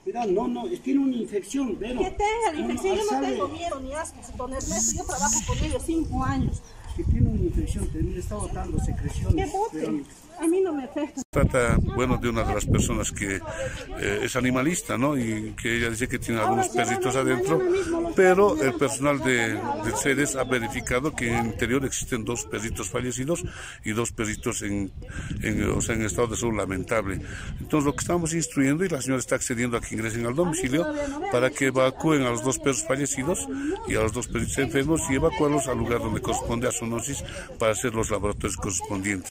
Mira, no, tiene una infección, pero... Que tenga la infección, yo no tengo miedo ni asco, don Ernesto, yo trabajo con ellos 5 años. Que tiene una infección, te está botando secreciones. ¿Qué bote? A mí no me afecta. Trata, bueno, de una de las personas que es animalista, ¿no? Y que ella dice que tiene algunos perritos adentro, pero el personal de CEDES ha verificado que en el interior existen 2 perritos fallecidos y 2 perritos en estado de salud lamentable. Entonces lo que estamos instruyendo, y la señora está accediendo a que ingresen al domicilio para que evacúen a los 2 perros fallecidos y a los 2 perritos enfermos y evacuarlos al lugar donde corresponde a zoonosis para hacer los laboratorios correspondientes.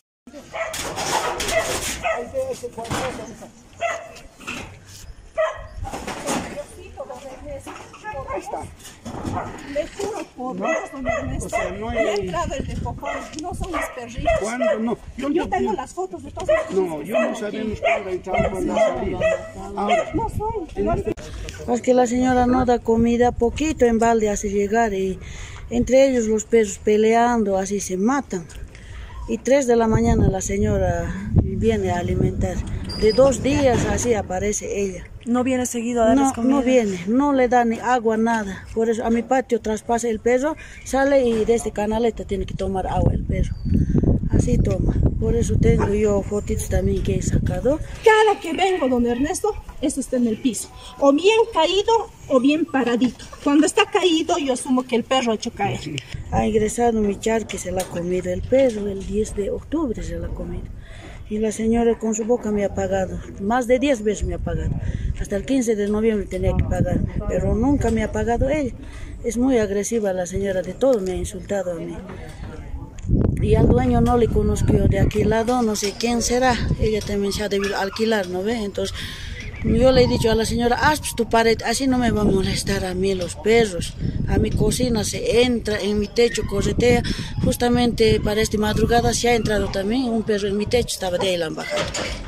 Ahí está. Le juro por Dios, don Ernesto, O sea, no hay... me ha entrado el de cojón, no son mis perritos. ¿Cuándo? No. Yo tengo las fotos de todos. No, yo no sabemos cuándo ha entrado, cuándo ha salido. Ahora, No son. Es que la señora no da comida, poquito en balde hace llegar y entre ellos los perros peleando, así se matan. Y 3 de la mañana la señora viene a alimentar. De 2 días así aparece ella. ¿No viene seguido a darles comida? No viene, no le da ni agua, nada. Por eso a mi patio traspasa el perro, sale y desde canaleta tiene que tomar agua el perro. Así toma. Por eso tengo yo fotitos también que he sacado. Cada que vengo, don Ernesto, eso está en el piso. O bien caído o bien paradito. Cuando está caído, yo asumo que el perro ha hecho caer. Ha ingresado mi charque, se la ha comido el perro, el 10 de octubre se la ha comido. Y la señora con su boca me ha pagado, más de 10 veces me ha pagado. Hasta el 15 de noviembre tenía que pagar, pero nunca me ha pagado ella. Es muy agresiva la señora, de todo me ha insultado a mí. Y al dueño no le conozco yo de aquel lado, no sé quién será. Ella también se ha debido alquilar, ¿no ve? Entonces yo le he dicho a la señora, haz tu pared, así no me va a molestar a mí los perros. A mi cocina se entra, en mi techo corretea. Justamente para esta madrugada se ha entrado también un perro en mi techo, estaba de ahí la embajada.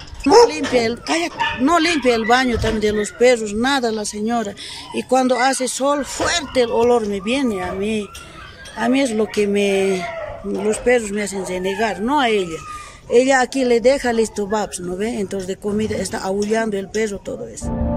No limpia el baño también de los perros, nada la señora. Y cuando hace sol fuerte el olor me viene a mí. A mí es lo que los perros me hacen renegar, no a ella. Ella aquí le deja listo babs, ¿no ve? Entonces de comida está aullando el perro, todo eso.